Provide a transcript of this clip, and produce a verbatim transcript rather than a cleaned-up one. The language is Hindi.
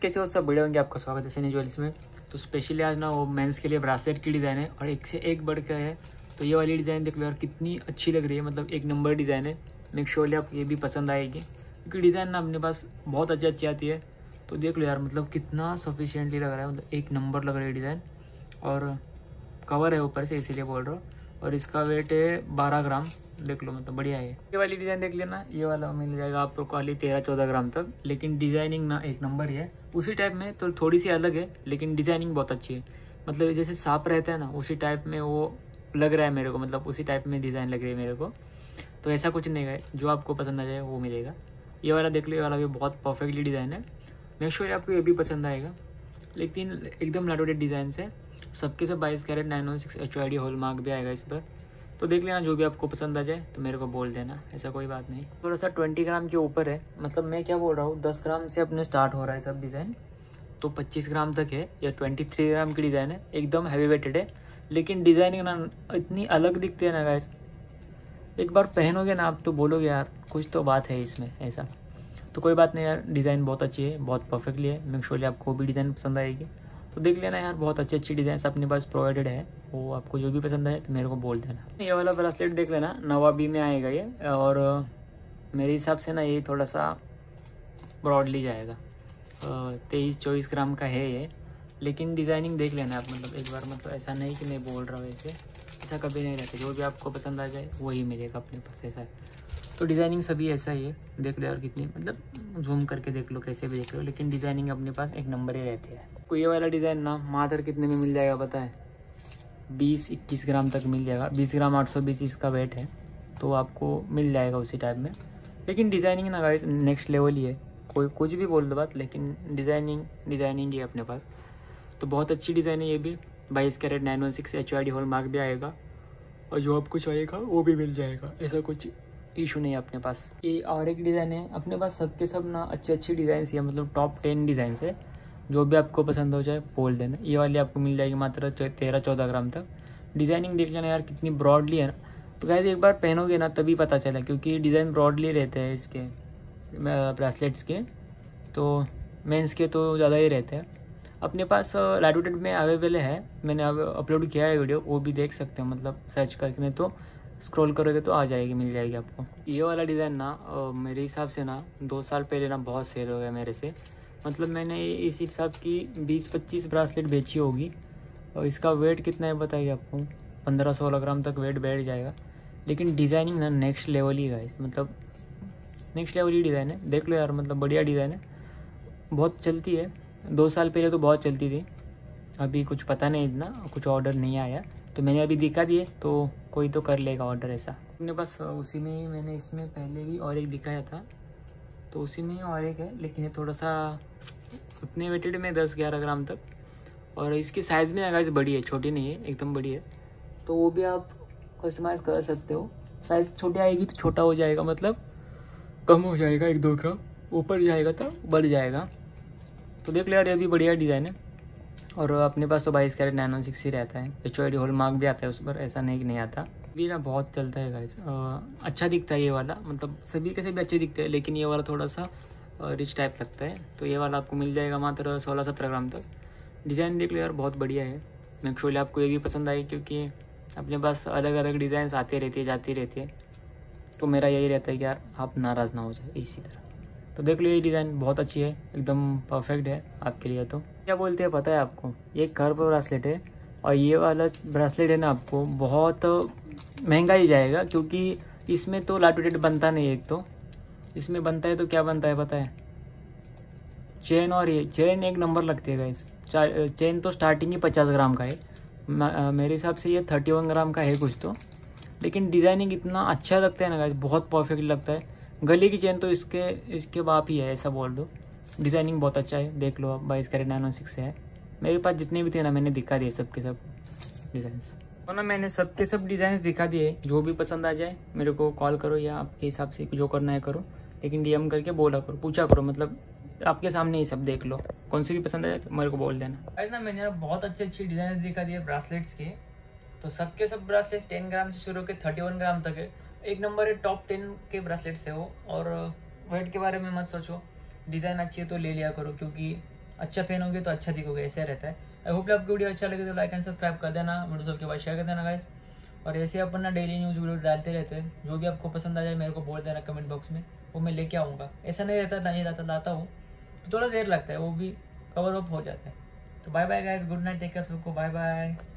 कैसे हो सब बढ़िया होंगे। आपका स्वागत है सनी ज्वेलर्स में। तो स्पेशली आज ना वो मेंस के लिए ब्रासलेट की डिज़ाइन है और एक से एक बढ़ के है। तो ये वाली डिज़ाइन देख लो यार कितनी अच्छी लग रही है, मतलब एक नंबर डिज़ाइन है। मेक श्योरली आप ये भी पसंद आएगी क्योंकि डिज़ाइन ना अपने पास बहुत अच्छी अच्छी आती है। तो देख लो यार मतलब कितना सफिशिएंटली लग रहा है, मतलब एक नंबर लग रही है डिज़ाइन। और कवर है ऊपर से इसीलिए बोल रहा हूँ। और इसका वेट है बारह ग्राम, देख लो मतलब बढ़िया है। ये वाली डिज़ाइन देख लेना, ये वाला मिल जाएगा आपको खाली तेरह चौदह ग्राम तक, लेकिन डिज़ाइनिंग ना एक नंबर ही है। उसी टाइप में तो थोड़ी सी अलग है लेकिन डिज़ाइनिंग बहुत अच्छी है। मतलब जैसे सांप रहता है ना उसी टाइप में वो लग रहा है मेरे को, मतलब उसी टाइप में डिज़ाइन लग रही है मेरे को। तो ऐसा कुछ नहीं है, जो आपको पसंद आ जाए वो मिलेगा। ये वाला देख लो, ये वाला भी बहुत परफेक्टली डिज़ाइन है। मेक श्योर आपको ये भी पसंद आएगा। लेकिन एकदम लाडोडेड डिज़ाइन से सबके सब बाईस carat nine one six H I D hallmark भी आएगा इस पर। तो देख लेना, जो भी आपको पसंद आ जाए तो मेरे को बोल देना, ऐसा कोई बात नहीं। थोड़ा सा ट्वेंटी ग्राम के ऊपर है, मतलब मैं क्या बोल रहा हूँ दस ग्राम से अपने स्टार्ट हो रहा है सब डिज़ाइन, तो पच्चीस ग्राम तक है या ट्वेंटी थ्री ग्राम की डिज़ाइन है। एकदम हैवी वेटेड है लेकिन डिज़ाइनिंग ना इतनी अलग दिखती है ना गाइस, एक बार पहनोगे ना आप तो बोलोगे यार कुछ तो बात है इसमें ऐसा। तो कोई बात नहीं यार, डिज़ाइन बहुत अच्छी है, बहुत परफेक्टली है। मेक श्योरली आपको भी डिज़ाइन पसंद आएगी। तो देख लेना यार, बहुत अच्छी अच्छी डिज़ाइन अपने पास प्रोवाइडेड है। वो आपको जो भी पसंद आए तो मेरे को बोल देना। ये वाला ब्रेसलेट देख लेना, नवाबी में आएगा ये, और मेरे हिसाब से ना ये थोड़ा सा ब्रॉडली जाएगा। तेईस चौबीस ग्राम का है ये, लेकिन डिज़ाइनिंग देख लेना आप, मतलब एक बार, मतलब ऐसा नहीं कि मैं बोल रहा हूँ ऐसे, ऐसा कभी नहीं रहता। जो भी आपको पसंद आ जाए वही मिलेगा अपने पास, ऐसा है। तो डिज़ाइनिंग सभी ऐसा ही है, देख लो यार कितनी, मतलब जूम करके देख लो कैसे भी देख लो, लेकिन डिज़ाइनिंग अपने पास एक नंबर ही रहती है। तो ये वाला डिज़ाइन ना मात्र कितने में मिल जाएगा पता है? बीस इक्कीस ग्राम तक मिल जाएगा। बीस ग्राम आठ सौ बीस इसका वेट है, तो आपको मिल जाएगा उसी टाइप में। लेकिन डिज़ाइनिंग ना गाइस नेक्स्ट लेवल ही है। कोई कुछ भी बोल दो बात, लेकिन डिज़ाइनिंग डिज़ाइनिंग ही है अपने पास। तो बहुत अच्छी डिज़ाइन है ये भी। बाईस carat nine one six H I D hallmark भी आएगा, और जो आपको चाहिएगा वो भी मिल जाएगा, ऐसा कुछ इशू नहीं है अपने पास। ये और एक डिज़ाइन है अपने पास, सबके सब ना अच्छी अच्छी डिज़ाइन है, मतलब टॉप टेन डिज़ाइन है। जो भी आपको पसंद हो जाए बोल देना। ये वाली आपको मिल जाएगी मात्र तेरह चौदह ग्राम तक। डिज़ाइनिंग देख लेना यार कितनी ब्रॉडली है ना। तो गाइस एक बार पहनोगे ना तभी पता चला, क्योंकि डिज़ाइन ब्रॉडली रहते हैं इसके ब्रेसलेट्स के, तो मेंस के तो ज़्यादा ही रहते हैं। अपने पास लाइटवेटेड में अवेलेबल है, मैंने अब अपलोड किया है वीडियो, वो भी देख सकते हो, मतलब सर्च करके, नहीं तो स्क्रॉल करोगे तो आ जाएगी, मिल जाएगी आपको। ये वाला डिज़ाइन ना मेरे हिसाब से ना दो साल पहले ना बहुत सेल हो गया मेरे से। मतलब मैंने इस हिसाब की बीस पच्चीस ब्रासलेट बेची होगी, और इसका वेट कितना है बताइए आपको? पंद्रह सोलह ग्राम तक वेट बैठ जाएगा। लेकिन डिज़ाइनिंग ना नेक्स्ट लेवल ही गाइस, मतलब नेक्स्ट लेवल ही डिज़ाइन है। देख लो यार, मतलब बढ़िया डिज़ाइन है, बहुत चलती है। दो साल पहले तो बहुत चलती थी, अभी कुछ पता नहीं, इतना कुछ ऑर्डर नहीं आया, तो मैंने अभी दिखा दिए, तो कोई तो कर लेगा ऑर्डर ऐसा। अपने पास उसी में ही मैंने इसमें पहले भी और एक दिखाया था, तो उसी में ही और एक है, लेकिन ये थोड़ा सा उतने वेटेड में दस ग्यारह ग्राम तक। और इसकी साइज़ में गाइस बड़ी है, छोटी नहीं है, एकदम बड़ी है। तो वो भी आप कस्टमाइज़ कर सकते हो। साइज़ छोटी आएगी तो छोटा हो जाएगा, मतलब कम हो जाएगा एक दो ग्राम, ऊपर जाएगा तो बढ़ जाएगा। तो देख लो यार, ये भी बढ़िया डिज़ाइन है। और अपने पास तो बाईस कैरेट नाइन वन सिक्स ही रहता है, H I D hallmark भी आता है उस पर, ऐसा नहीं कि नहीं आता। भी ना बहुत चलता है गाइस, अच्छा दिखता है ये वाला, मतलब सभी के सभी अच्छे दिखते हैं, लेकिन ये वाला थोड़ा सा रिच टाइप लगता है। तो ये वाला आपको मिल जाएगा मात्र सोलह सत्रह ग्राम तक। डिज़ाइन देख लो यार बहुत बढ़िया है। मेक श्योर आपको ये भी पसंद आई, क्योंकि अपने पास अलग अलग डिज़ाइन आते रहती है जाती रहती है, तो मेरा यही रहता है कि यार आप नाराज़ ना हो जाए इसी तरह। तो देख लो ये डिज़ाइन बहुत अच्छी है, एकदम परफेक्ट है आपके लिए। तो क्या बोलते हैं पता है आपको, ये कर्व ब्रासलेट है, और ये वाला ब्रासलेट है ना आपको बहुत महंगा ही जाएगा, क्योंकि इसमें तो लाइटवेटेड बनता नहीं है। एक तो इसमें बनता है तो क्या बनता है पता है? चेन, और ये चेन एक नंबर लगती है गाइस। चेन तो स्टार्टिंग ही पचास ग्राम का है, मेरे हिसाब से ये थर्टी वन ग्राम का है कुछ तो। लेकिन डिज़ाइनिंग इतना अच्छा लगता है ना गाइस, बहुत परफेक्ट लगता है। गले की चेन तो इसके इसके बाप ही है, ऐसा बोल दो। डिज़ाइनिंग बहुत अच्छा है, देख लो आप, बाईस कैरेट नाइन वन सिक्स है। मेरे पास जितने भी थे ना मैंने दिखा दिए सबके सब डिज़ाइंस, तो ना मैंने सबके सब डिज़ाइंस दिखा दिए। जो भी पसंद आ जाए मेरे को कॉल करो, या आपके हिसाब से जो करना है करो, लेकिन डी एम करके बोला करो, पूछा करो, मतलब आपके सामने ही सब देख लो, कौन सी भी पसंद आए तो मेरे को बोल देना। आज ना मैंने बहुत अच्छी अच्छी डिज़ाइन दिखा दिए ब्रासलेट्स के। तो सबके सब ब्रासलेट्स टेन ग्राम से शुरू होकर थर्टी वन ग्राम तक है, एक नंबर है, टॉप टेन के ब्रासलेट्स है वो। और वेट के बारे में मत सोचो, डिज़ाइन अच्छी है तो ले लिया करो, क्योंकि अच्छा फैन होगे तो अच्छा दिखोगे, ऐसा रहता है। आई होप आपको वीडियो अच्छा लगे तो लाइक एंड सब्सक्राइब कर देना, वीडियो सबके बाद शेयर कर देना गाइस। और ऐसे अपन ना डेली न्यूज़ वीडियो डालते रहते हैं, जो भी आपको पसंद आ जाए मेरे को बोल देना कमेंट बॉक्स में, वो मैं लेके आऊँगा। ऐसा नहीं रहता नहीं रहता लाता हूँ तो थोड़ा देर लगता है, वो भी कवर अप हो जाता है। तो bye bye guys, good night, take care सबको, बाय बाय।